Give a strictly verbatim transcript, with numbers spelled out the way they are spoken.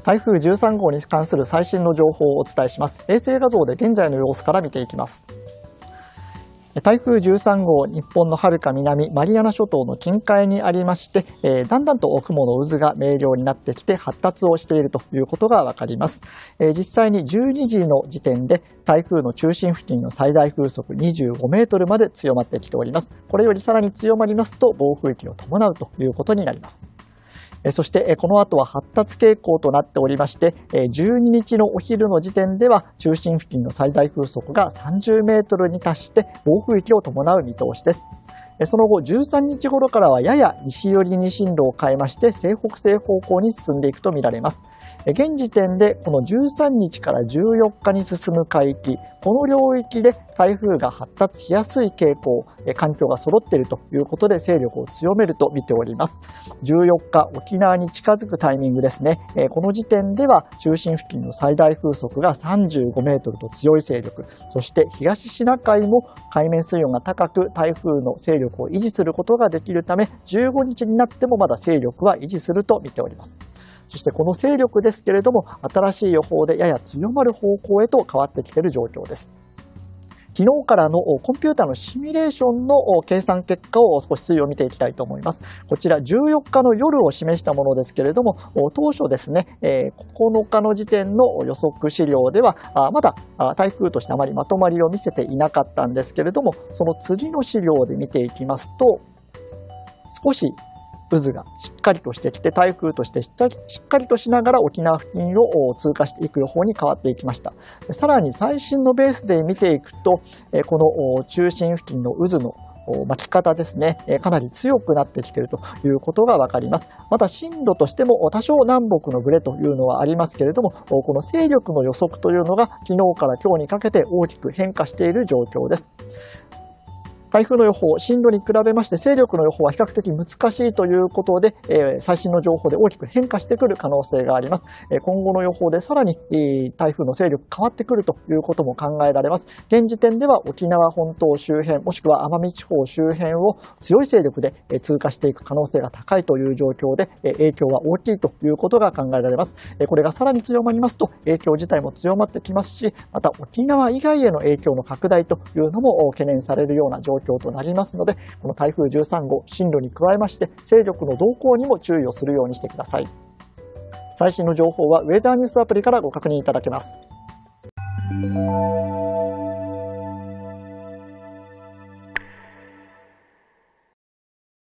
台風じゅうさんごうに関する最新の情報をお伝えします。衛星画像で現在の様子から見ていきます。台風じゅうさんごう、日本のはるか南マリアナ諸島の近海にありまして、えー、だんだんと雲の渦が明瞭になってきて発達をしているということがわかります。えー、実際にじゅうにじの時点で台風の中心付近の最大風速にじゅうごメートルまで強まってきております。これよりさらに強まりますと暴風域を伴うということになります。そしてこの後は発達傾向となっておりまして、じゅうににちのお昼の時点では中心付近の最大風速がさんじゅうメートルに達して暴風域を伴う見通しです。その後じゅうさんにち頃からはやや西寄りに進路を変えまして西北西方向に進んでいくとみられます。現時点でこのじゅうさんにちからじゅうよっかに進む海域、この領域で台風が発達しやすい傾向、環境が揃っているということで勢力を強めると見ております。じゅうよっか沖縄に近づくタイミングですね。この時点では中心付近の最大風速がさんじゅうごメートルと強い勢力、そして東シナ海も海面水温が高く台風の勢力を維持することができるため、じゅうごにちになってもまだ勢力は維持すると見ております。そしてこの勢力ですけれども、新しい予報でやや強まる方向へと変わってきている状況です。昨日からのコンピューターのシミュレーションの計算結果を少し推移を見ていきたいと思います。こちらじゅうよっかの夜を示したものですけれども、当初ですね、ここのかの時点の予測資料ではまだ台風としてあまりまとまりを見せていなかったんですけれども、その次の資料で見ていきますと、少し渦がしっかりとしてきて台風としてしっかりとしながら沖縄付近を通過していく予報に変わっていきました。さらに最新のベースで見ていくと、この中心付近の渦の巻き方ですね、かなり強くなってきているということがわかります。また進路としても多少南北のブレというのはありますけれども、この勢力の予測というのが昨日から今日にかけて大きく変化している状況です。台風の予報、進路に比べまして勢力の予報は比較的難しいということで、えー、最新の情報で大きく変化してくる可能性があります。えー、今後の予報でさらに、えー、台風の勢力変わってくるということも考えられます。現時点では沖縄本島周辺、もしくは奄美地方周辺を強い勢力で通過していく可能性が高いという状況で、影響は大きいということが考えられます。これがさらに強まりますと影響自体も強まってきますし、また沖縄以外への影響の拡大というのも懸念されるような状況となりますので、この台風じゅうさんごう、進路に加えまして勢力の動向にも注意をするようにしてください。最新の情報はウェザーニュースアプリからご確認いただけます。